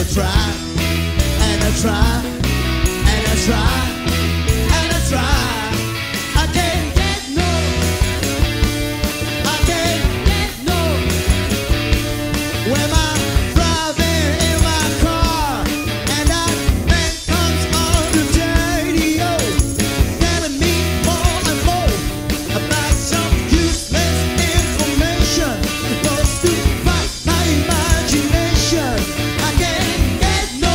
try, and I try, and I try, and I try. I can't get no, I can't get no. When I'm driving in my car and that man comes on the radio, telling me more and more about some useless information supposed to fight my imagination. I can't get no,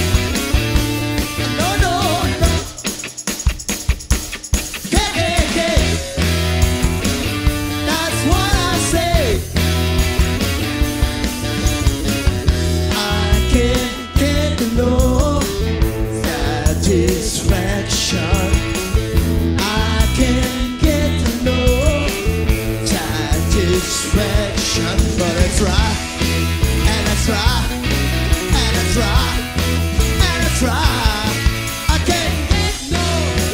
no, no, no. That's what I say. I can't get no satisfaction. I can't get no satisfaction. But I try, and I try, and I try, and I try. I can't get no,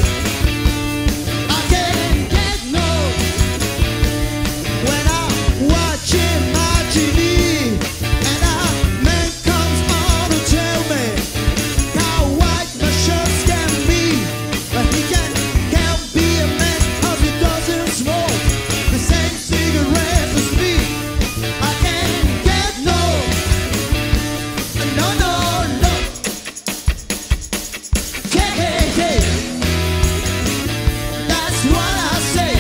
I can't get no. When I'm watching my TV and a man comes on to tell me how white my shirts can be, but he can't be a man 'cause he doesn't smoke the same cigarette as me. I can't get no, no, no, no. That's what I say.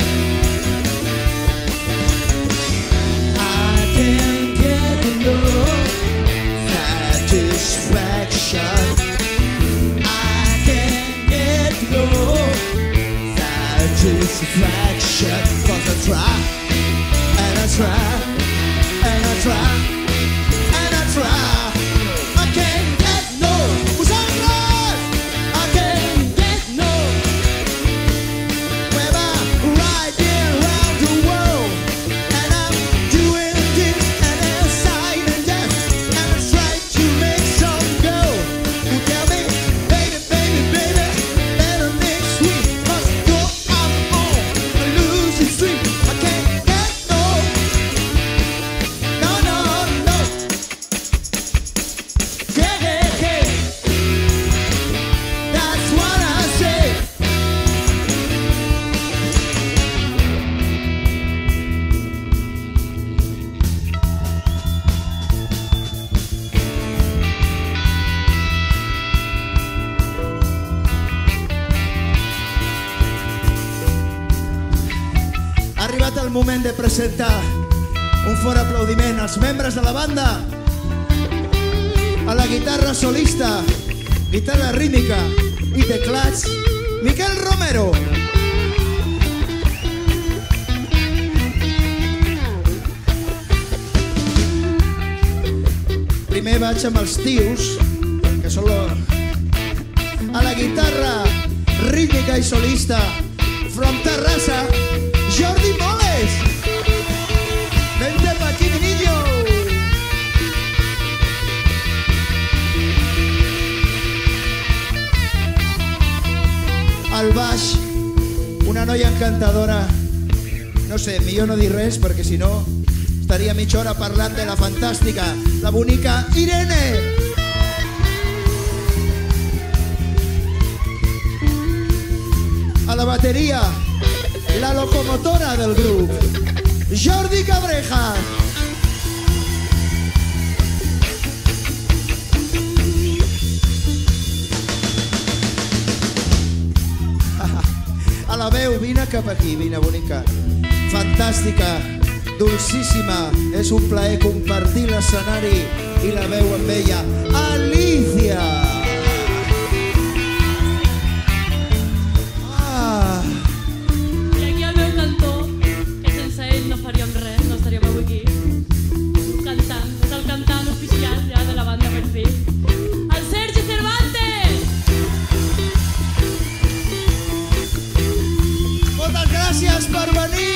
I can't get no satisfaction. I can't get no satisfaction. 'Cause I try, and I try, and I try, and I try. I can't get no. I can't get no. When I'm riding around the world and I'm doing this and that side and that, and I try to make some girl who tell me, baby, baby, baby, better next week, 'cause you're I'm on a losing streak. I can't get no, no, no, no. That's what I say. Ha arribat el moment de presentar un fort aplaudiment als membres de la banda. A la guitarra solista, guitarra rítmica i teclats, Miquel Romero. Primer vaig amb els tios, que són a la guitarra rítmica i solista, from Terrassa, Jordi Moles. Vente pa' aquí, mi niño. Al baix, una noia encantadora. No sé, millor no dir res, perquè si no estaria mitja hora parlant de la fantàstica, la bonica Irene. A la bateria, la locomotora del grup, Jordi Cabreja. A la veu, vine cap aquí, vine bonica. Fantàstica, dolcíssima, és un plaer compartir l'escenari i la veu amb ella, Alicia. I aquí el meu cantor, que sense ell no faríem res, no estaríem avui aquí. Cantant, és el cantant oficial ja de la banda per fi. El Sergi Cervantes! Moltes gràcies per venir.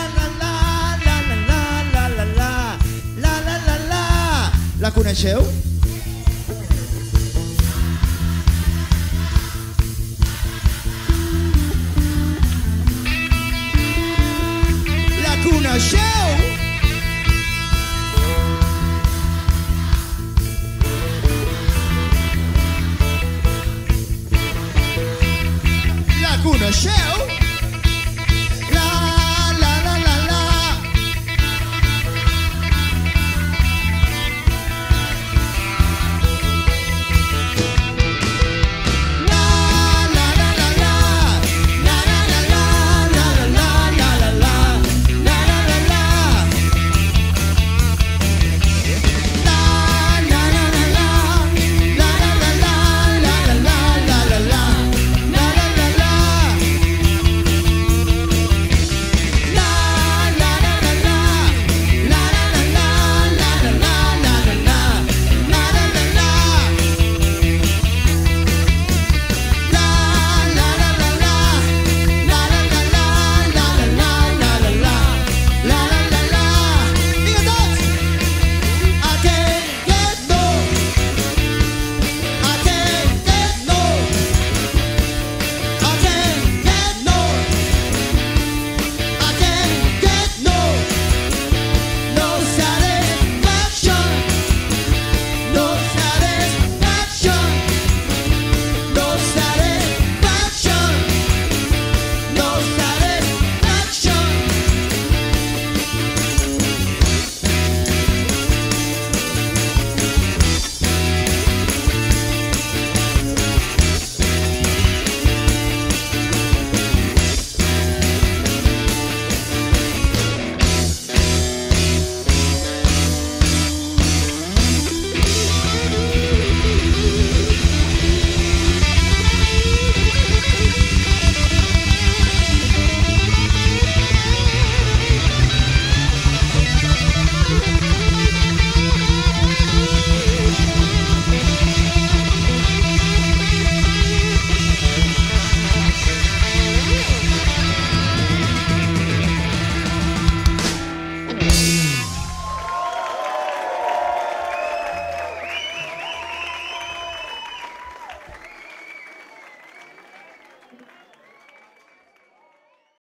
La coneixeu?